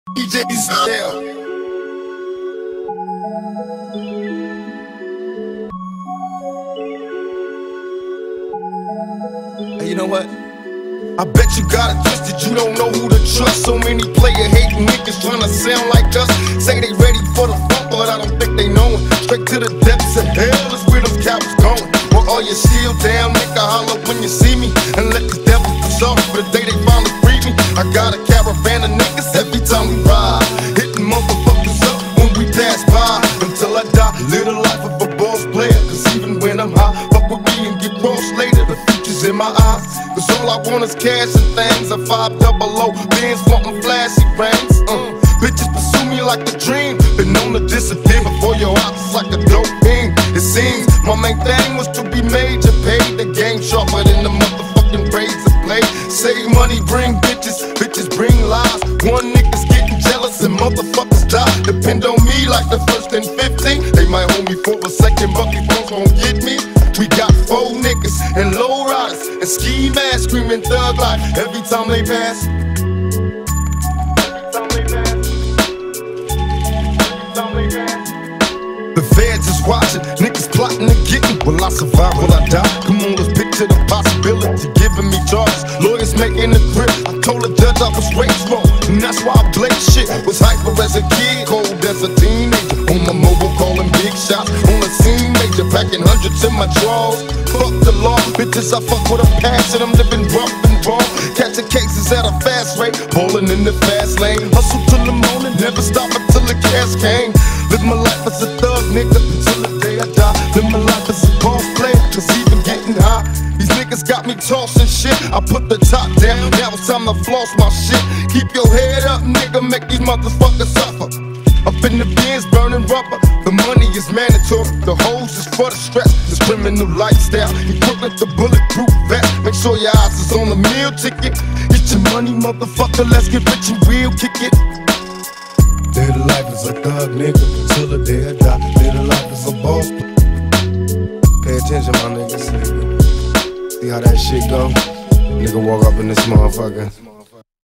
DJ's hell. Hey, you know what? I bet you got it twisted, you don't know who to trust. So many player-hating niggas tryna sound like us. Say they ready for the funk, but I don't think they know it. Straight to the depths of hell is where them cowards going. Well, all you still down, nigga, holler when you see me. And let the devil consult for the day they finally free me. I got a caravan of niggas every time we ride, hitting motherfuckers up when we pass by. Until I die, live the life of a boss player. Cause even when I'm high, fuck with me and get crossed later. The future's in my eyes, cause all I want is cash and things. A 500 Benz wantin' flashy rings. Bitches pursue me like a dream. Been known to disappear before your eyes, it's like a dope thing. It seems my main thing was to be major, paid. The game sharper than the motherfucking razor blade. Save money, bring bitches, bitches bring lies. One nigga's getting jealous and motherfuckers die. Depend on me like the first and 15. They might hold me for a second, but these folks gon' get me. We got 4 niggas and low riders and ski masks screaming thug life every time they pass. The feds is watching, niggas plotting to get me. Will I survive? Will I die? Come on, let's picture the possibility. Giving me charges, lawyers making the grip. I told the judge I was raised wrong, and that's why I blame shit. Was hyper as a kid, cold as a teenager. On my mobile calling big shots, on the scene major, packing hundreds in my drawers. Fuck the law, bitches I fuck with a passion. I'm living rough and raw, catching cases at a fast rate, bowling in the fast lane. Hustle till the morning, never stop until the cash came. Live my life as a thug, nigga, until the day I die. Live my life as a boss player, cause even getting high, these niggas got me tossing shit. I put the top down, now it's time to floss my shit. Keep your head up, nigga, make these motherfuckers suffer. Up in the bins, burning rubber. The money is mandatory, the hoes is for the stress. This criminal lifestyle, equipped with the bulletproof vest. Make sure your eyes is on the meal ticket. Get your money, motherfucker, let's get rich and real, kick it. Live the life as a thug, nigga, till the day I die. Live the life as a boss. Pay attention, my niggas. See how that shit go? Nigga walk up in this motherfucker.